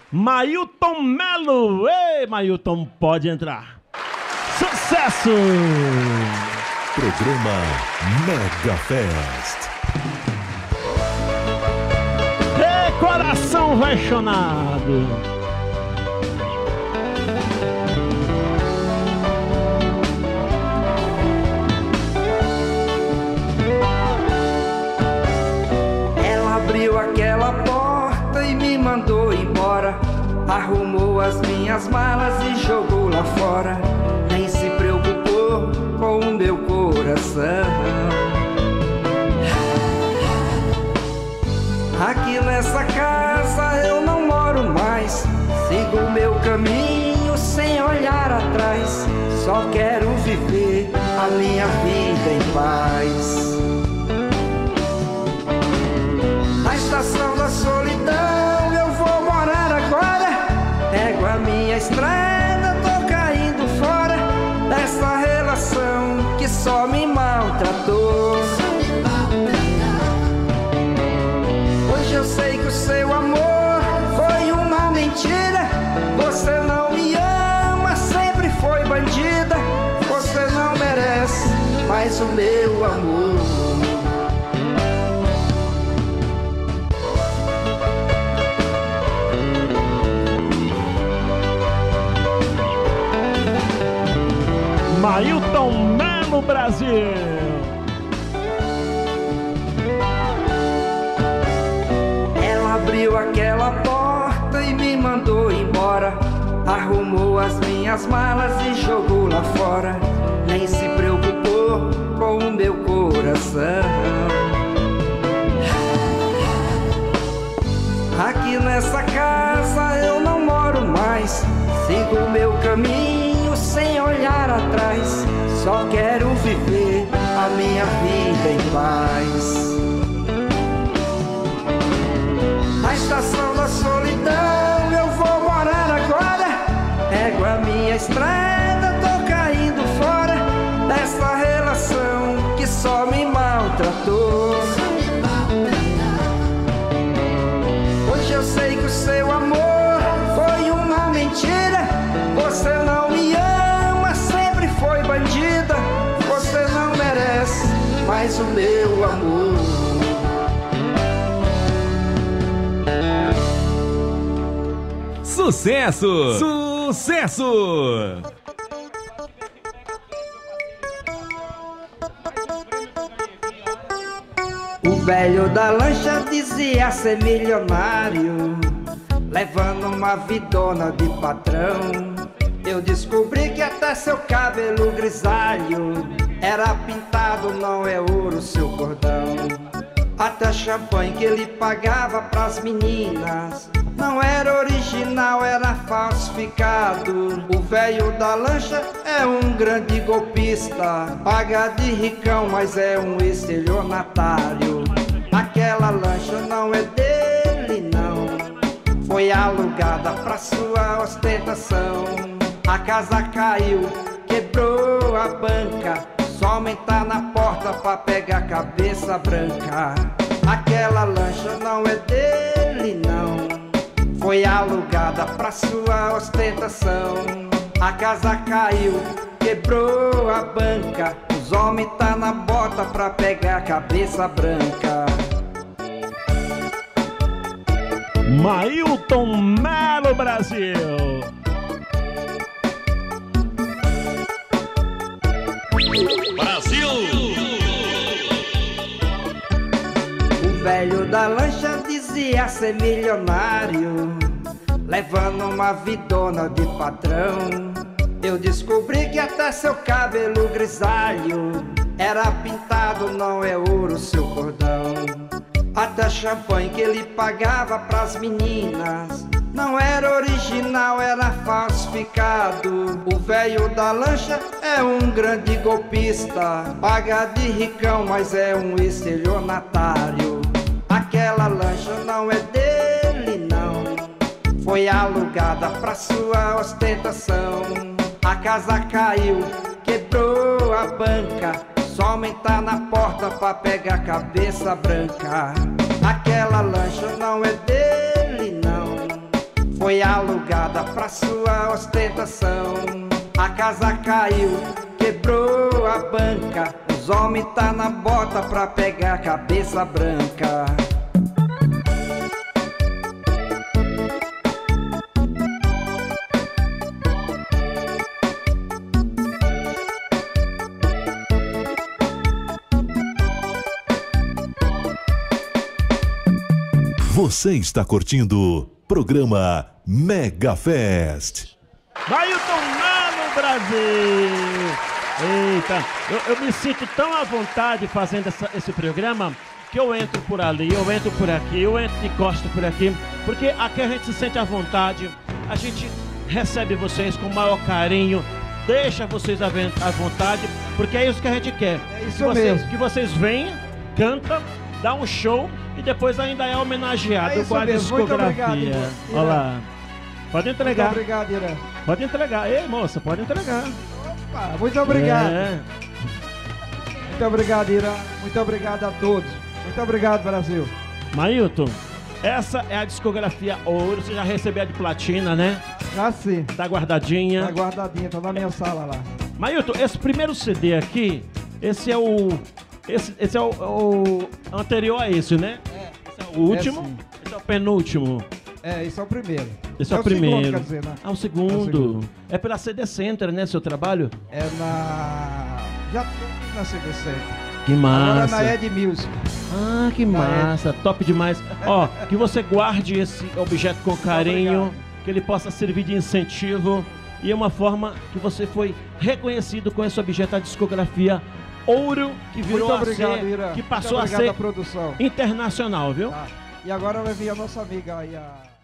Mailton Melo. Ei, Mailton, pode entrar. Sucesso! Programa Mega Fest. Ei, coração apaixonado. Ela abriu aquela porta e me mandou embora. Arrumou as minhas malas e jogou lá fora. Nem se preocupou com o meu coração. Aqui nessa casa eu não moro mais. Sigo o meu caminho sem olhar atrás. Só quero viver a minha vida em paz. Na estação da solidão eu vou morar agora. Pego a minha estrada, tô caindo fora dessa relação que só me maltratou. Hoje eu sei que o seu amor foi uma mentira. Você não me ama, sempre foi bandida. Você não merece mais o meu amor. Mailton Melo, Brasil. Ela abriu aquela porta e me mandou embora. Arrumou as minhas malas e jogou lá fora. Nem se preocupou com o meu coração. Aqui nessa casa eu não moro mais. Sigo o meu caminho sem olhar atrás. Só quero viver a minha vida em paz. Na estação da solidão eu vou morar agora. Pego a minha estrada, tô caindo fora dessa relação que só me maltratou. Hoje eu sei que o seu amor foi uma mentira. Você não me ama, sempre foi bandida. Você não merece mais o meu amor. Sucesso! Sucesso! O velho da lancha dizia ser milionário, levando uma vidona de patrão. Eu descobri que até seu cabelo grisalho era pintado, não é ouro seu cordão. Até champanhe que ele pagava pras meninas não era original, era falsificado. O velho da lancha é um grande golpista, paga de ricão, mas é um estelionatário. Aquela lancha não é dele não, foi alugada pra sua ostentação. A casa caiu, quebrou a banca, só homem tá na porta pra pegar a cabeça branca. Aquela lancha não é dele não, foi alugada pra sua ostentação. A casa caiu, quebrou a banca, os homens tá na bota pra pegar a cabeça branca. Mailton Melo, Brasil. Brasil! O velho da lancha dizia ser milionário, levando uma vidona de patrão. Eu descobri que até seu cabelo grisalho era pintado, não é ouro seu cordão. Até champanhe que ele pagava pras meninas não era original, era falsificado. O velho da lancha é um grande golpista, paga de ricão, mas é um estelionatário. Aquela lancha não é dele não, foi alugada pra sua ostentação. A casa caiu, quebrou a banca, só homem tá na porta pra pegar a cabeça branca. Aquela lancha não é dele não, foi alugada pra sua ostentação. A casa caiu, quebrou a banca. Os homens tá na bota pra pegar a cabeça branca. Você está curtindo o programa Mega Fest. Mailton Melo, Brasil! Eita, eu me sinto tão à vontade fazendo esse programa que eu entro por ali, eu entro por aqui, eu entro de costas por aqui, porque aqui a gente se sente à vontade, a gente recebe vocês com o maior carinho, deixa vocês à vontade, porque é isso que a gente quer. É isso mesmo. Que vocês venham, cantam, dá um show e depois ainda é homenageado com a discografia. Olha lá. Pode entregar. Muito obrigado, Irã. Pode entregar. Ei, moça, pode entregar. Opa, muito obrigado. É. Muito obrigado, Irã. Muito obrigado a todos. Muito obrigado, Brasil. Mailton, essa é a discografia ouro. Você já recebeu a de platina, né? Já sim. Tá guardadinha. Tá guardadinha, tá na minha sala lá. Mailton, esse primeiro CD aqui, esse é o... Esse é o anterior a esse, né? Esse é o último, sim. Esse é o penúltimo. Esse é o primeiro. Esse é o primeiro. Segundo, quer dizer, né? Ah, o segundo. É pela CD Center, né, seu trabalho? É na... Já tô na CD Center. Que massa. Agora na Ed Music. Ah, que massa. Top demais. Ó, que você guarde esse objeto com carinho, que ele possa servir de incentivo. E é uma forma que você foi reconhecido com esse objeto, a discografia ouro, que virou Muito obrigado, a ser, Irã. que passou Muito a ser produção. internacional, viu? Tá. E agora vai vir a nossa amiga aí, a...